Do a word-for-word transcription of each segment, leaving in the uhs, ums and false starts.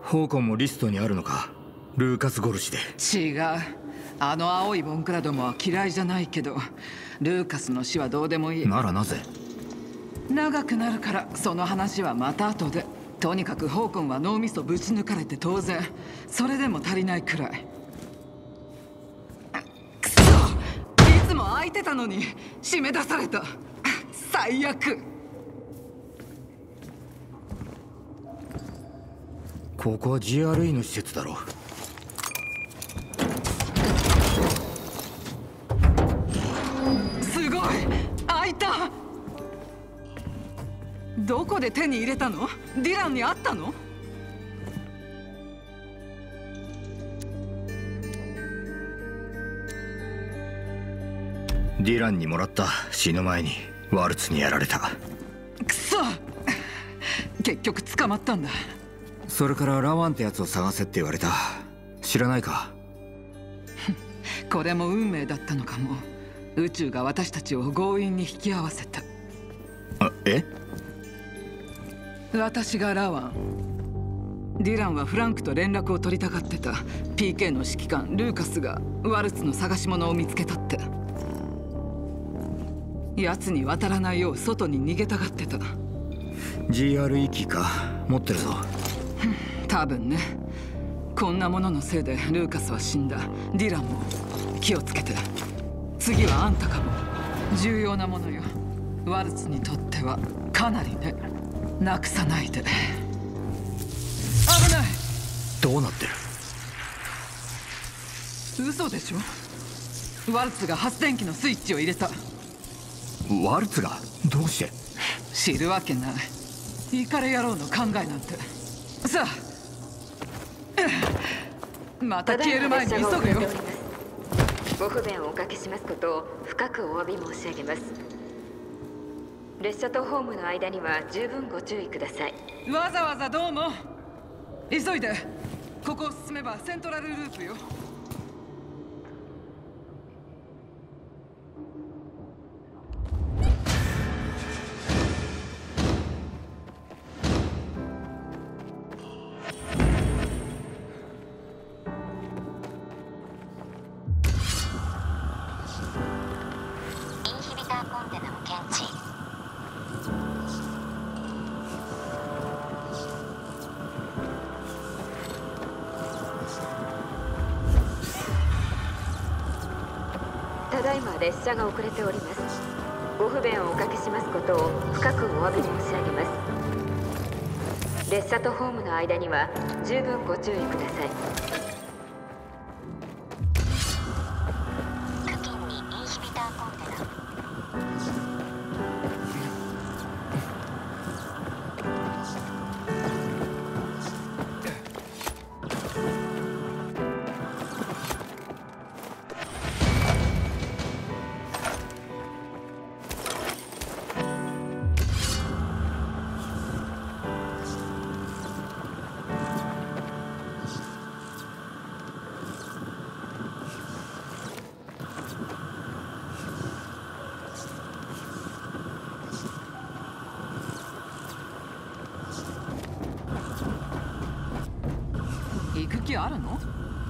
香港もリストにあるのか。ルーカス・ゴルシで。 違う。あの青いボンクラどもは嫌いじゃないけど、ルーカスの死はどうでもいい。 ならなぜ？ 長くなるからその話はまた後で。とにかく香港は脳みそぶち抜かれて当然。それでも足りないくらい。くそ、いつも空いてたのに締め出された。最悪。 ここは ジーアールイー の施設だろ。 すごい、開いた。どこで手に入れたの？ディランにあったの？ ディランにもらった。死ぬ前にワルツにやられた。 くそ、結局捕まったんだ。 それからラワンってやつを探せって言われた。知らないか？ これも運命だったのかも。宇宙が私たちを強引に引き合わせた。 あ、え？ 私がラワン。ディランはフランクと連絡を取りたがってた。 ピーケー の指揮官ルーカスがワルツの探し物を見つけたって。奴に渡らないよう外に逃げたがってた。 ジーアールイー キーか持ってるぞ。 多分ね。こんなもののせいでルーカスは死んだ。ディランも気をつけて。次はあんたかも。重要なものよ。ワルツにとってはかなりね。なくさないで。危ない。 どうなってる？ 嘘でしょ。ワルツが発電機のスイッチを入れた。 ワルツが？どうして？ 知るわけない。イカレ野郎の考えなんて。さあ、また消える前に急ぐよ。 ご不便をおかけしますことを深くお詫び申し上げます。列車とホームの間には十分ご注意ください。 わざわざどうも。急いで。ここを進めばセントラルループよ。 ただいま列車が遅れております。ご不便をおかけしますことを深くお詫び申し上げます。列車とホームの間には十分ご注意ください。付近にインヒビターコンテナ。 行く気あるの？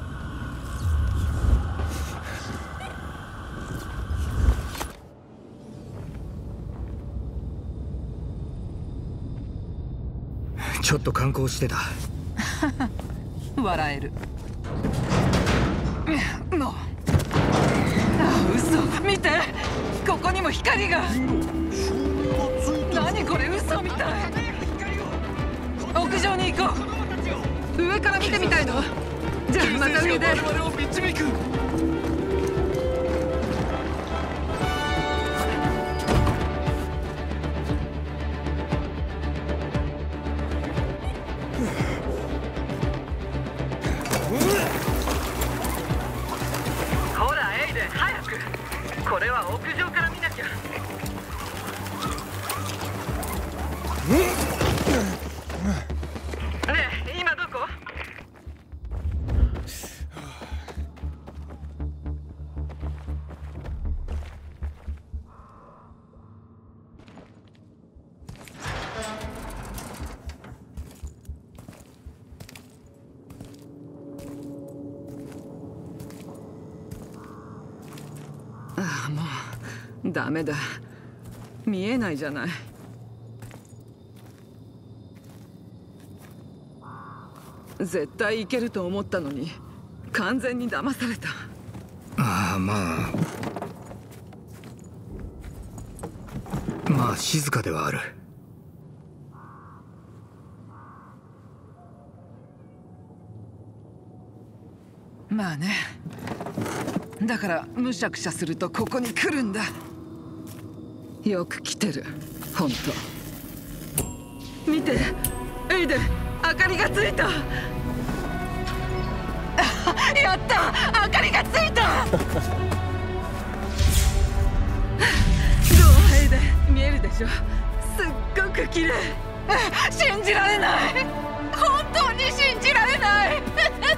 ちょっと観光してた。 笑える。もう、あ、嘘。見て、ここにも光が。何これ、嘘みたい。屋上に行こう。上から見てみたいの。じゃあまた上で。我々を導く。ほらエイデン、早く。これは屋上から見なきゃ。ねえ、今どこ？ ダメだ、見えないじゃない。絶対いけると思ったのに完全に騙された。 ああ、まあまあ静かではある。 まあね、だからむしゃくしゃするとここに来るんだ。よく来てる、本当。見て、エイデン、明かりがついた。やった、明かりがついた。どう、エイデン、見えるでしょ。すっごく綺麗。信じられない、本当に信じられない。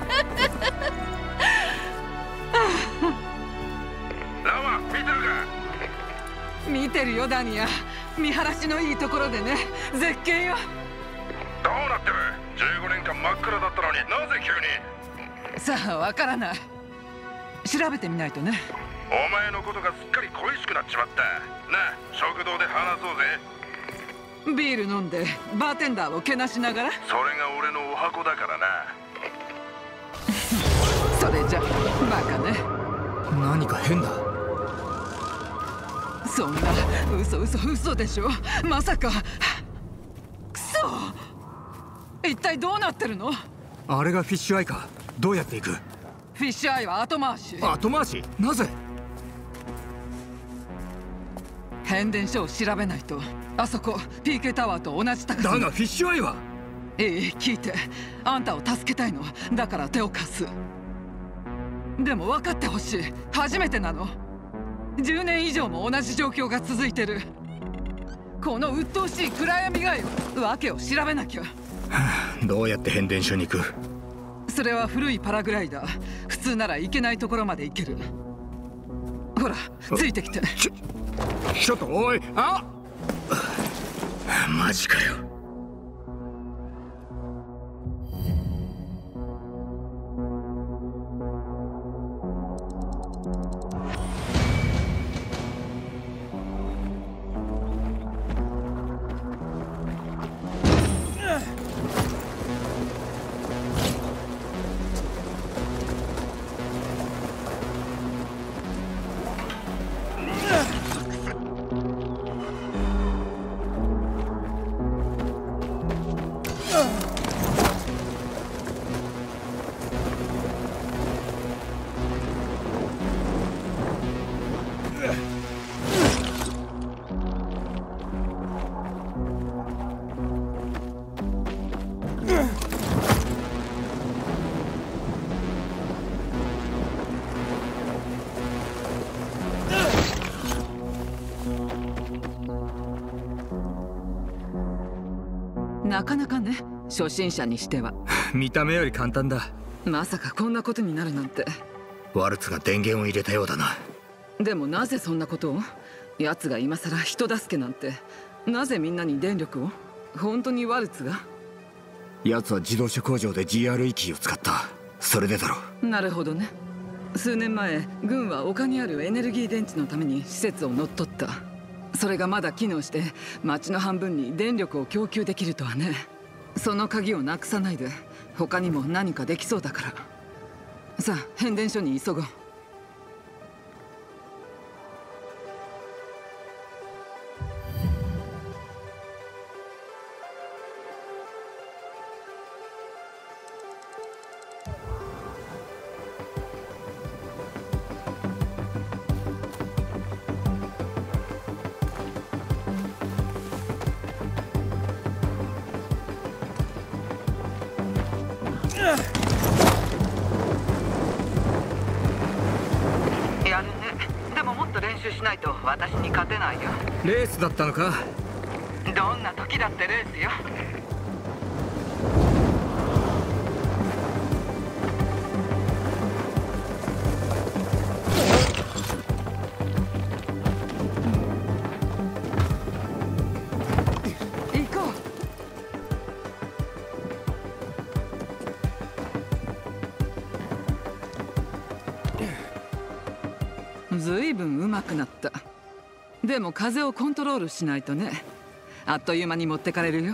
ラワン、見てるか？ 見てるよダニア、見晴らしのいいところでね、絶景よ。 どうなってる？じゅうごねんかん真っ暗だったのになぜ急に？ さあ、わからない。調べてみないとね。 お前のことがすっかり恋しくなっちまった。なあ、食堂で話そうぜ。 ビール飲んでバーテンダーをけなしながら。 それが俺のお箱だからな。 それじゃバカね。 何か変だ。 そんな嘘嘘嘘でしょ。まさか。くそ、一体どうなってるの？ あれがフィッシュアイか。どうやって行く？ フィッシュアイは後回し。 後回し？なぜ？ 変電所を調べないと。あそこ ピーケー タワーと同じ高さ。 だがフィッシュアイは。 ええ、聞いて、あんたを助けたいの。だから手を貸す。でも分かってほしい、初めてなの。じゅうねん以上も同じ状況が続いてる。この鬱陶しい暗闇がよ、訳を調べなきゃ。 どうやって変電所に行く？ それは古いパラグライダー。普通なら行けないところまで行ける。ほら、ついてきて。 ちょちょっとおい、あっ、マジかよ。 なかなかね、初心者にしては。 見た目より簡単だ。 まさかこんなことになるなんて。 ワルツが電源を入れたようだな。 でもなぜそんなことを？奴が今さら人助けなんて。なぜみんなに電力を？本当にワルツが？ 奴は自動車工場で ジーアールイー キーを使った。それでだろう。 なるほどね。数年前、軍は丘にあるエネルギー電池のために施設を乗っ取った。それがまだ機能して町の半分に電力を供給できるとはね。その鍵をなくさないで、他にも何かできそうだから。さあ、変電所に急ごう。やるね。でももっと練習しないと私に勝てないよ。 レースだったのか？ どんな時だってレースよ。行こう。ずいぶん上手くなった。 でも風をコントロールしないとね。あっという間に持ってかれるよ。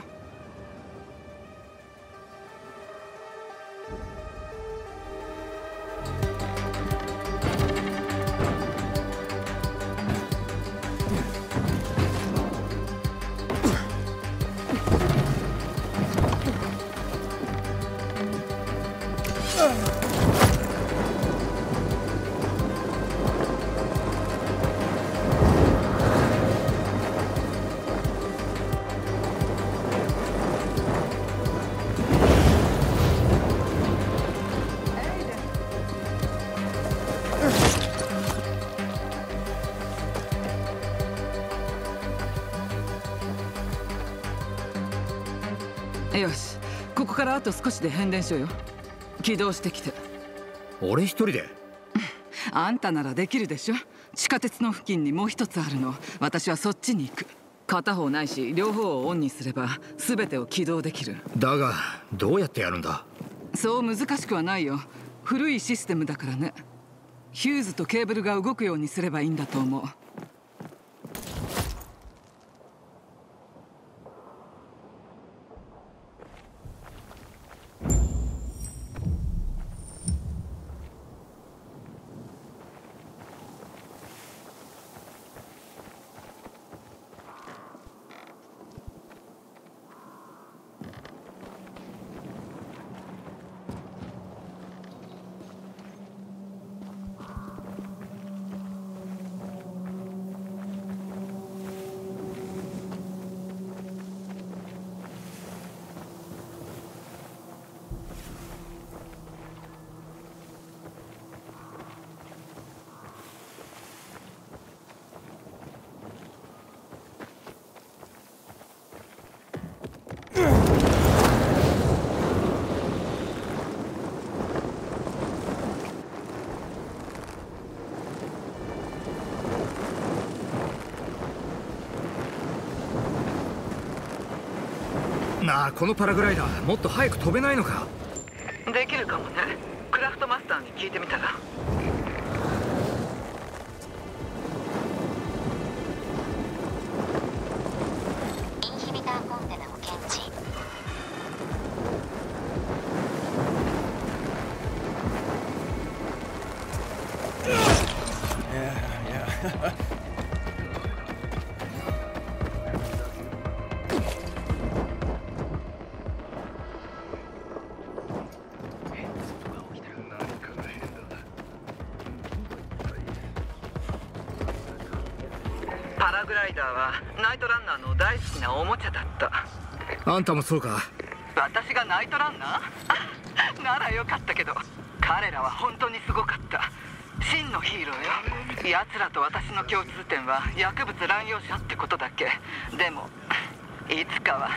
よし、ここからあと少しで変電所よ。起動してきて。 俺一人で？ あんたならできるでしょ。地下鉄の付近にもう一つあるの。私はそっちに行く。片方ないし両方をオンにすれば全てを起動できる。 だがどうやってやるんだ？ そう難しくはないよ。古いシステムだからね。ヒューズとケーブルが動くようにすればいいんだと思う。 なあ、このパラグライダーもっと早く飛べないのか？ できるかもね。クラフトマスターに聞いてみたら。 インヒビターコンテナを検知。 パラグライダーはナイトランナーの大好きなおもちゃだった。 あんたもそうか？ 私がナイトランナーならよかったけど、彼らは本当にすごかった。真のヒーローよ。奴らと私の共通点は薬物乱用者ってことだけ。でもいつかは。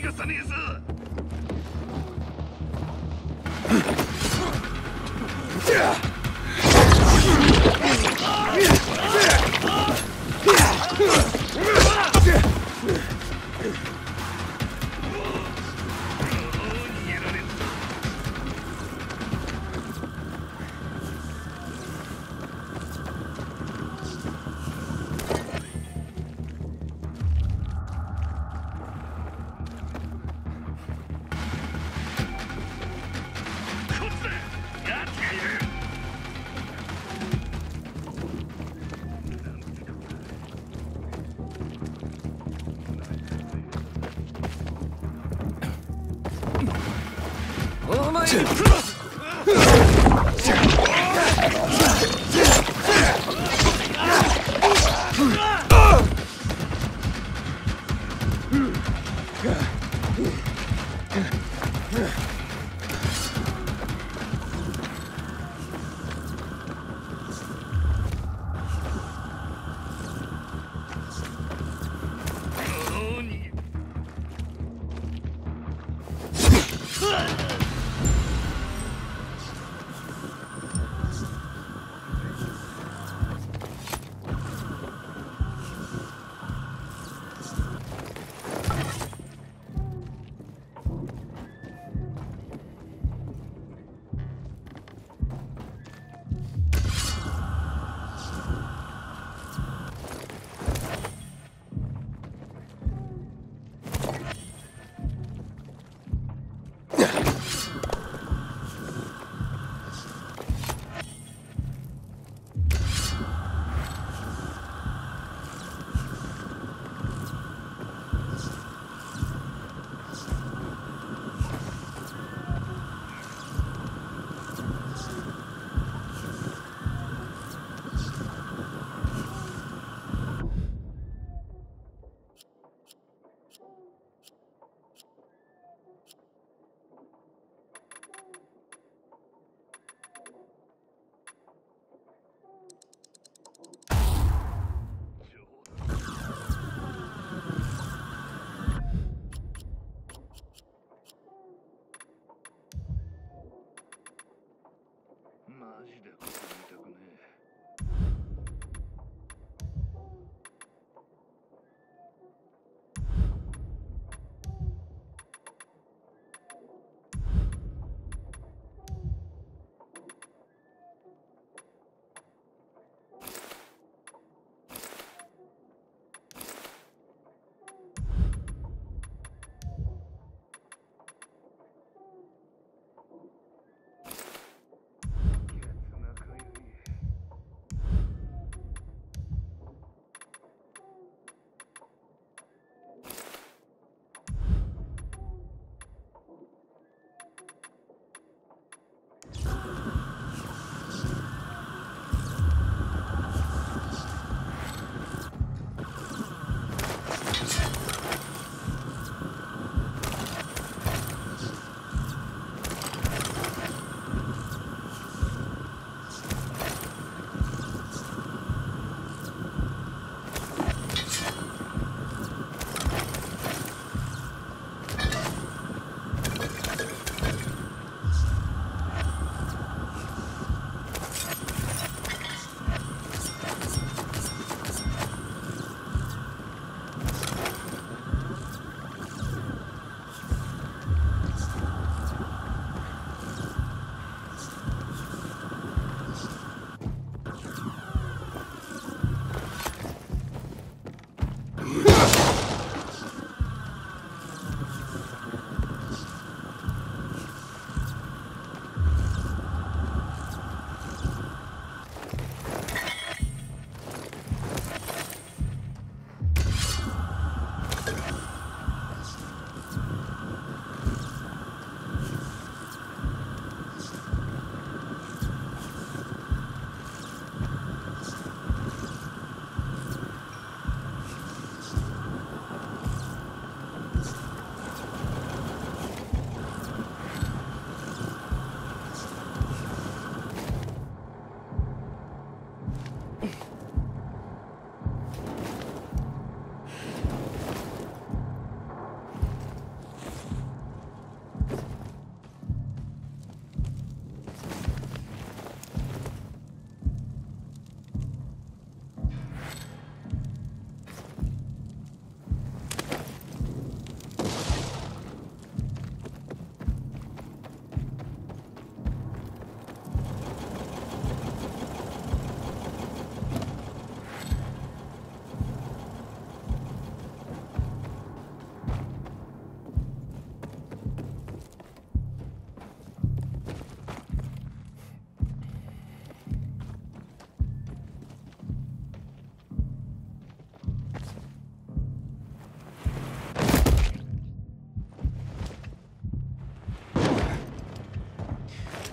かさねえぞ。 お前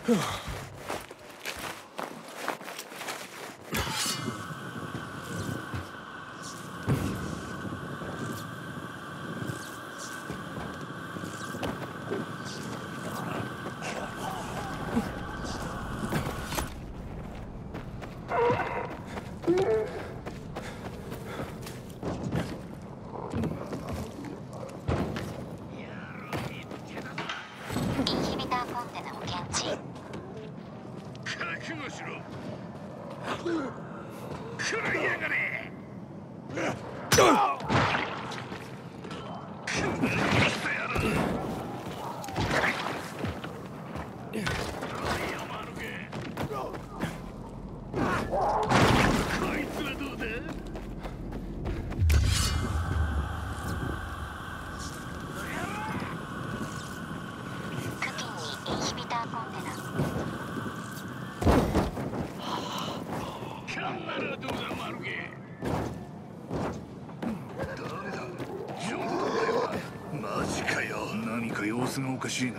おかしいな。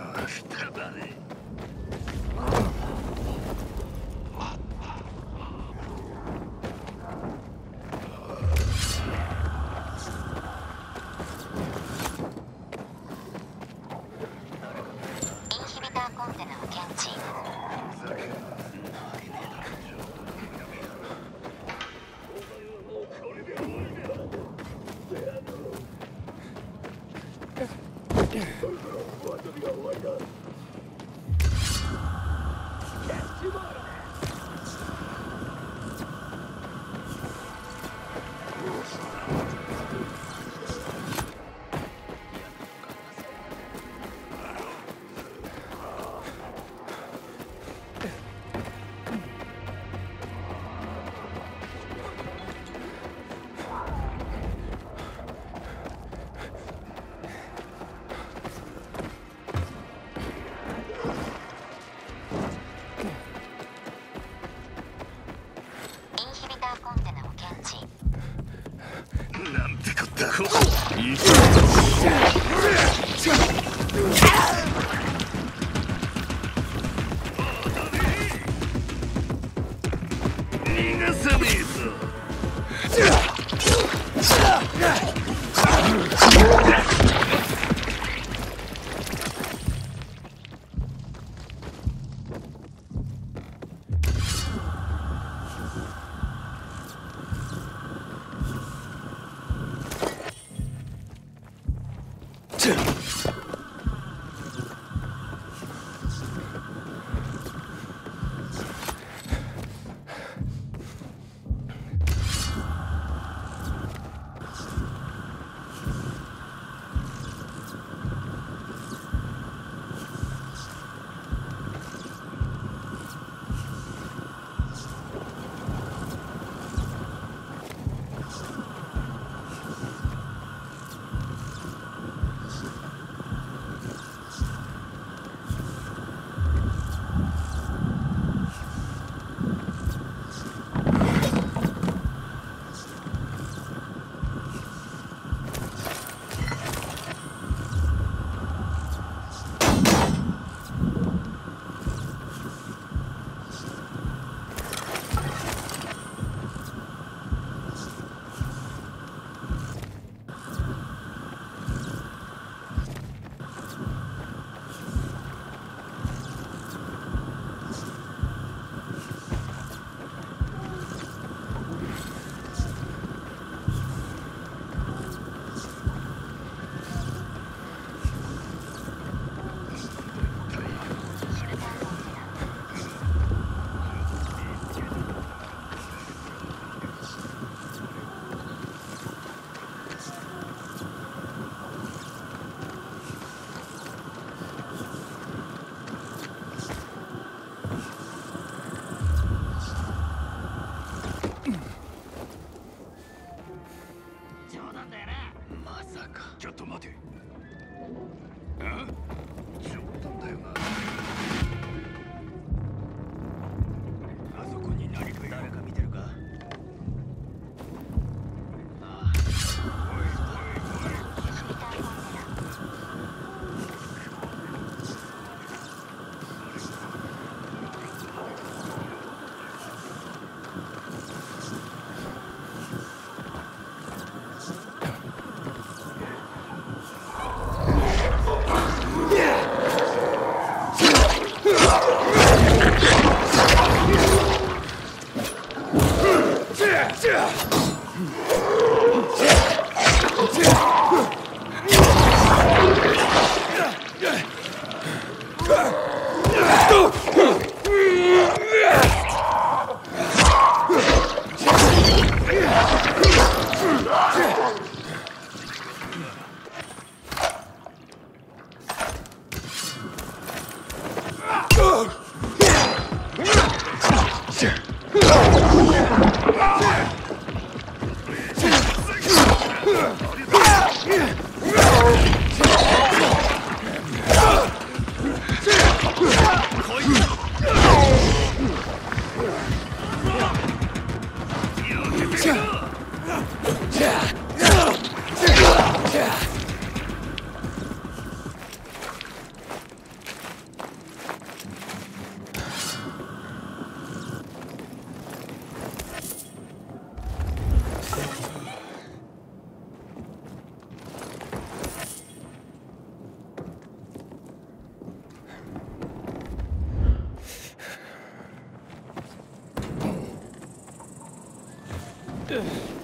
うっ